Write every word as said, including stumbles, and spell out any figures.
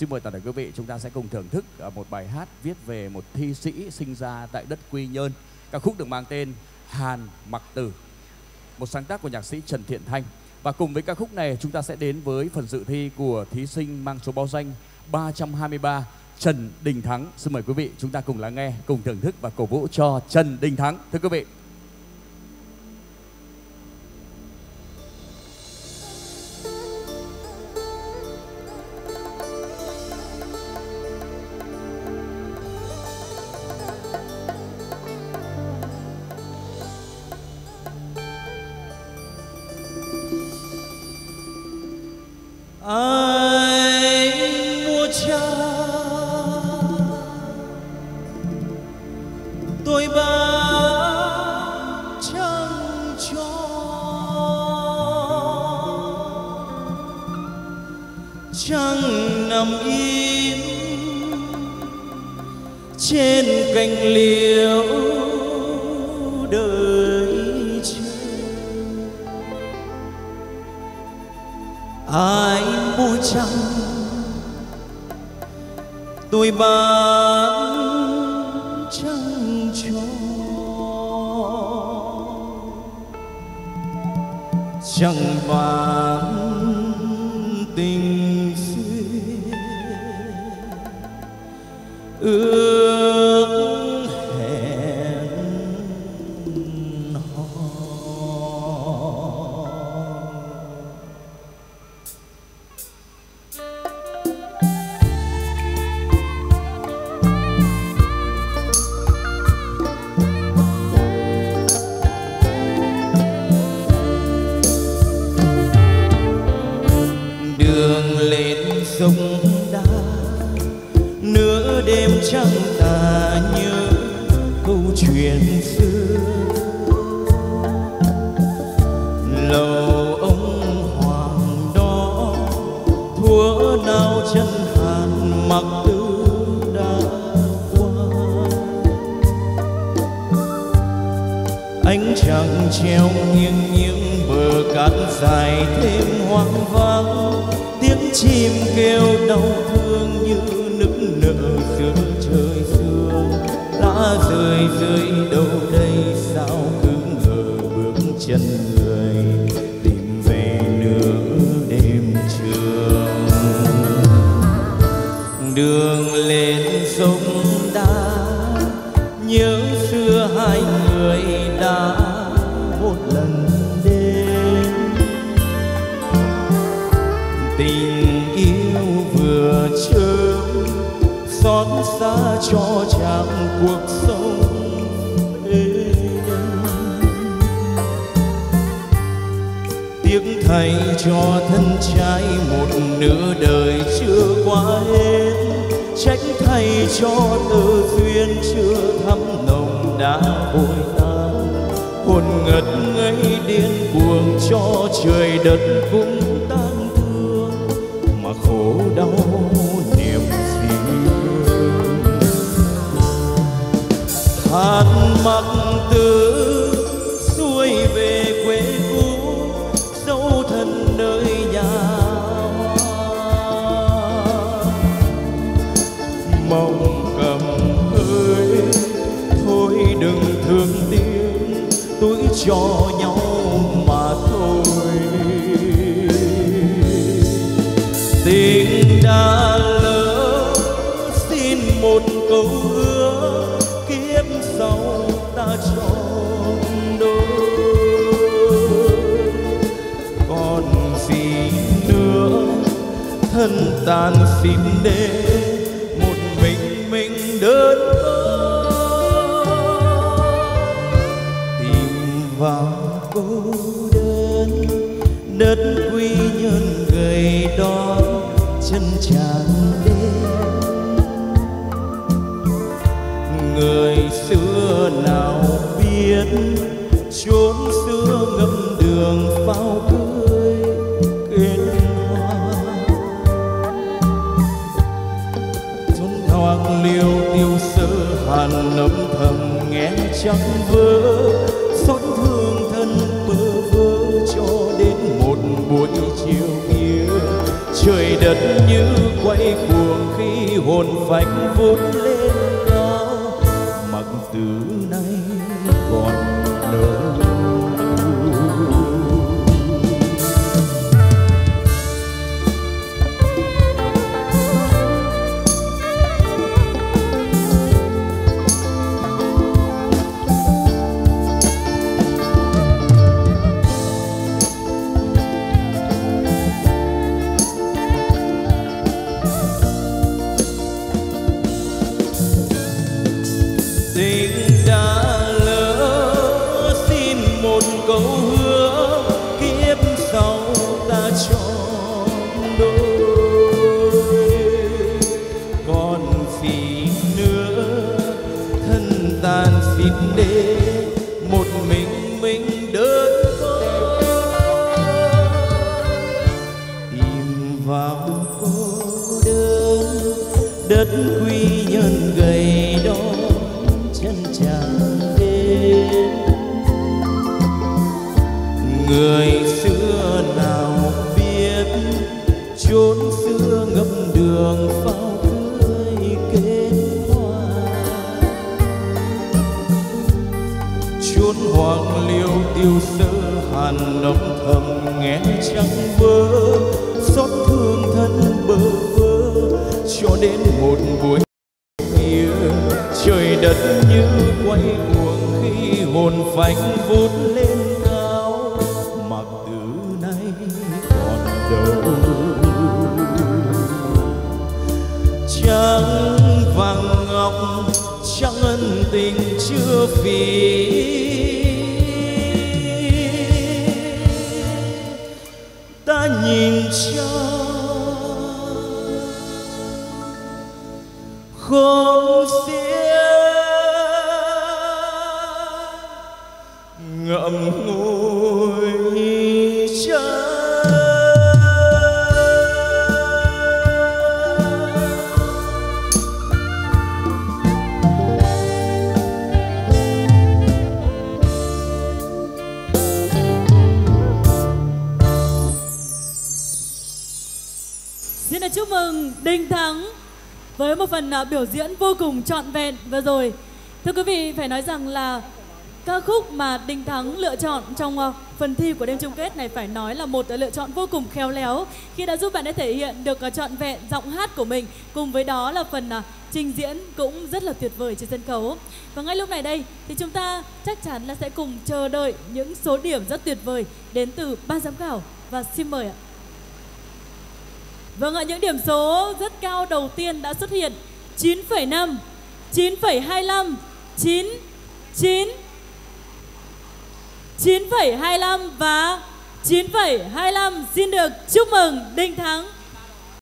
xin mời toàn thể quý vị chúng ta sẽ cùng thưởng thức một bài hát viết về một thi sĩ sinh ra tại đất Quy Nhơn. Ca khúc được mang tên Hàn Mặc Tử, một sáng tác của nhạc sĩ Trần Thiện Thanh. Và cùng với ca khúc này chúng ta sẽ đến với phần dự thi của thí sinh mang số báo danh ba trăm hai mươi ba, Trần Đình Thắng. Xin mời quý vị chúng ta cùng lắng nghe, cùng thưởng thức và cổ vũ cho Trần Đình Thắng. Thưa quý vị. Anh mua trắng tôi bán trăng cho, trăng nằm im trên cành liễu đợi chờ. Ai mua trăng tôi bán trăng cho, trăng bán tình duyên ước hẹn hò. Đường lên sông đá nửa đêm trăng ta nhớ câu chuyện xưa. Lầu ông hoàng đó thuở nào chân Hàn Mặc Tử đã qua. Ánh trăng treo nghiêng những bờ cát dài thêm hoang vắng. Tiếng chim kêu đau thương như nức nở giữa trời sương. Lá rơi rơi đâu đây sao cứ ngờ bước chân người tìm về nửa đêm trường. Đường lên sông đá nhớ xưa hai người đã một lần đến. Tình yêu vừa chớm xót xa cho chàng cuộc sống ê đêm. Tiếc thay cho thân trai một nửa đời chưa qua hết. Trách thay cho tơ duyên chưa thắm nồng đã vội tan. Hồn ngất ngây điên cuồng cho trời đất cũng tan thương. Mà khổ đau niềm riêng. Hàn Mặc Tử xuôi về quê cũ dấu thân nơi nhà hoa. Mong cầm hơi thôi đừng thương tiếng tuổi cho nhau mà thôi. Tình đã lỡ xin một câu hứa kiếp sau ta trọn đôi. Còn gì nữa thân tàn xin để một mình mình đơn tìm vào cô đơn. Đất Quy Nhơn gầy đón chân tràn đêm. Người xưa nào biết chốn xưa ngập đường pháo cưới kết hoa. Chốn thoáng liêu tiêu sơ hàn âm thầm nghe trăng vỡ. Xót thương thân bơ vơ cho đến một buổi chiều kia trời đất như quay cuồng khi hồn phách vút lên cao, mặc từ nay còn đâu. Câu hứa kiếp sau ta trọn đôi, còn phí nữa thân tàn xin để một mình mình đơn côi, tìm vào cô đơn đất quy nhân gầy đón chân chàng đến. Người xưa nào biết chốn xưa ngập đường pháo cưới kết hoa, chốn hoàng liêu tiêu sơ hàn âm thầm nghe trăng bơ, xót thương thân bơ vơ cho đến một buổi kia trời đất như quay cuồng khi hồn phách vút lên cao, mặc từ nay còn đâu. Trắng vàng ngọc trắng ân tình chưa phí, ta nhìn trăng không xiết ngậm ngùi chân. Xin được chúc mừng Đình Thắng với một phần uh, biểu diễn vô cùng trọn vẹn vừa rồi. Thưa quý vị, phải nói rằng là ca khúc mà Đình Thắng lựa chọn trong uh, phần thi của đêm chung kết này phải nói là một uh, lựa chọn vô cùng khéo léo khi đã giúp bạn ấy thể hiện được uh, trọn vẹn giọng hát của mình, cùng với đó là phần uh, trình diễn cũng rất là tuyệt vời trên sân khấu. Và ngay lúc này đây thì chúng ta chắc chắn là sẽ cùng chờ đợi những số điểm rất tuyệt vời đến từ ban giám khảo, và xin mời ạ. Vâng ạ, những điểm số rất cao đầu tiên đã xuất hiện: chín phẩy năm, chín phẩy hai lăm, chín, chín, chín phẩy hai lăm và chín phẩy hai lăm. Xin được chúc mừng Đình Thắng.